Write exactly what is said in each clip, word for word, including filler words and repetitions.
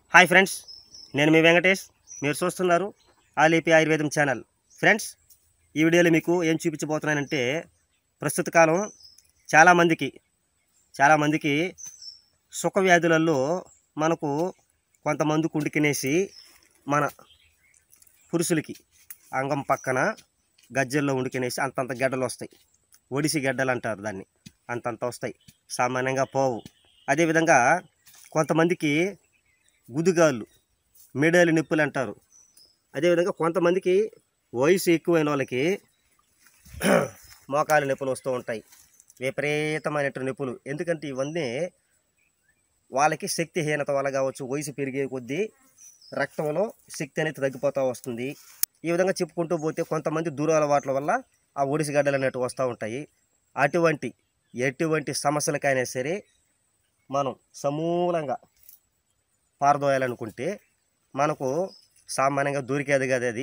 Hi friends, నేను మీ వెంకటేష్. మీరు చూస్తున్నారు ఆలీపి ఆయుర్వేదం ఛానల్. ఫ్రెండ్స్, ఈ వీడియోలో మీకు ఏం చూపించబోతున్నానంటే, ప్రస్తుత కాలం చాలామందికి చాలామందికి సుఖ వ్యాధులలో మనకు కొంతమంది కుండికినేసి మన పురుషులకి అంగం పక్కన గజ్జల్లో ఉడికినేసి అంతంత గడ్డలు వస్తాయి. ఒడిసి గడ్డలు అంటారు దాన్ని. అంతంత వస్తాయి, సామాన్యంగా పోవు. అదేవిధంగా కొంతమందికి గుదుగాళ్ళు, మెడలు నొప్పులు అంటారు. అదేవిధంగా కొంతమందికి వయసు ఎక్కువైన వాళ్ళకి మోకాలు నొప్పులు వస్తూ ఉంటాయి, విపరీతమైన నొప్పులు. ఎందుకంటే ఇవన్నీ వాళ్ళకి శక్తిహీనత వల్ల కావచ్చు, వయసు పెరిగే కొద్దీ రక్తంలో శక్తి అనేది తగ్గిపోతూ వస్తుంది. ఈ విధంగా చెప్పుకుంటూ పోతే కొంతమంది దూర అలవాట్ల వల్ల ఆ ఒడిసి గడ్డలు అనేవి వస్తూ ఉంటాయి. అటువంటి ఎటువంటి సమస్యలకైనా సరే మనం సమూలంగా పారదోయాలనుకుంటే మనకు సామాన్యంగా దొరికేది కదా అది.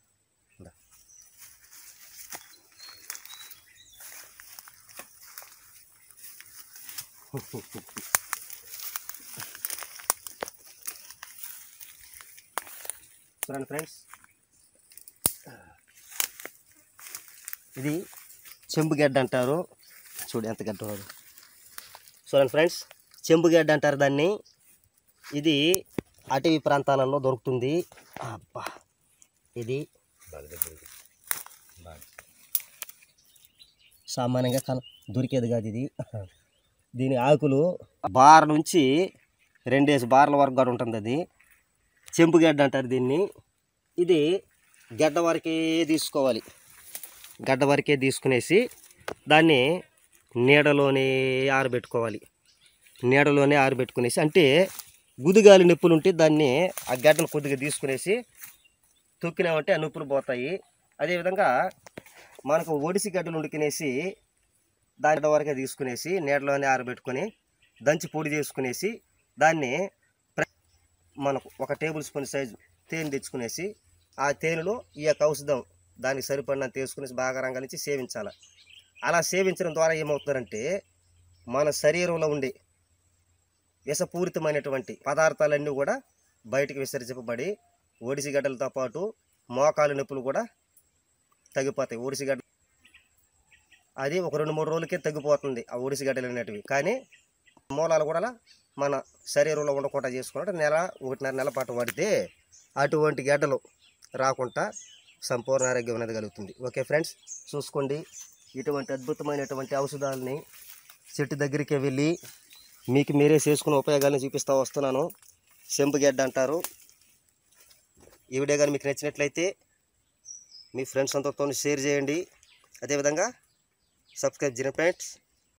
చూడండి ఫ్రెండ్స్, ఇది చెంబుగడ్డ అంటారు. చూడు ఎంత గడ్డ ఉన్నది. చూడండి ఫ్రెండ్స్, చెంబుగడ్డ అంటారు దాన్ని. ఇది అటవీ ప్రాంతాలలో దొరుకుతుంది. అబ్బా, ఇది సామాన్యంగా కల దొరికేది కాదు ఇది. దీని ఆకులు బార్ నుంచి రెండేసి బార్ల వరకు కూడా ఉంటుంది. అది చెంపుగడ్డ అంటారు దీన్ని. ఇది గడ్డ వరకే తీసుకోవాలి. గడ్డ వరకే తీసుకునేసి దాన్ని నీడలోనే ఆరబెట్టుకోవాలి. నీడలోనే ఆరబెట్టుకునేసి, అంటే గుదిగాలి నొప్పులు ఉంటే దాన్ని ఆ గడ్డను కొద్దిగా తీసుకునేసి తొక్కినామంటే ఆ నొప్పులు పోతాయి. అదేవిధంగా మనకు ఒడిసి గడ్డలు ఉడికినేసి దాని వరకే తీసుకునేసి నీడలోనే ఆరబెట్టుకొని దంచి పొడి చేసుకునేసి దాన్ని మనకు ఒక టేబుల్ స్పూన్ సైజు తేనె తెచ్చుకునేసి ఆ తేనెలో ఈ యొక్క ఔషధం దానికి సరిపడినంత తీసుకునేసి బాగా రంగలించి సేవించాలి. అలా సేవించడం ద్వారా ఏమవుతుందంటే మన శరీరంలో ఉండే విషపూరితమైనటువంటి పదార్థాలన్నీ కూడా బయటికి విసర్జింపబడి ఒడిసి గడ్డలతో పాటు మోకాలు నొప్పులు కూడా తగ్గిపోతాయి. ఒడిసి గడ్డ అది ఒక రెండు మూడు రోజులకే తగ్గిపోతుంది ఆ ఒడిసి గడ్డలు అనేటివి. కానీ మూలాలు కూడా మన శరీరంలో ఉండకుండా చేసుకున్నట్టు నెల ఒకటిన్నర నెల పాటు వాడితే అటువంటి గడ్డలు రాకుండా సంపూర్ణ ఆరోగ్యం అనేది కలుగుతుంది. ఓకే ఫ్రెండ్స్, చూసుకోండి. ఇటువంటి అద్భుతమైనటువంటి ఔషధాలని చెట్టు దగ్గరికి వెళ్ళి మీకు మీరే చేసుకునే ఉపయోగాలను చూపిస్తూ వస్తున్నాను. చెంపుగడ్డ అంటారు. ఈ వీడియో కానీ మీకు నచ్చినట్లయితే మీ ఫ్రెండ్స్ అందరితో షేర్ చేయండి. అదేవిధంగా సబ్స్క్రైబ్ చేయండి ఫ్రెండ్స్.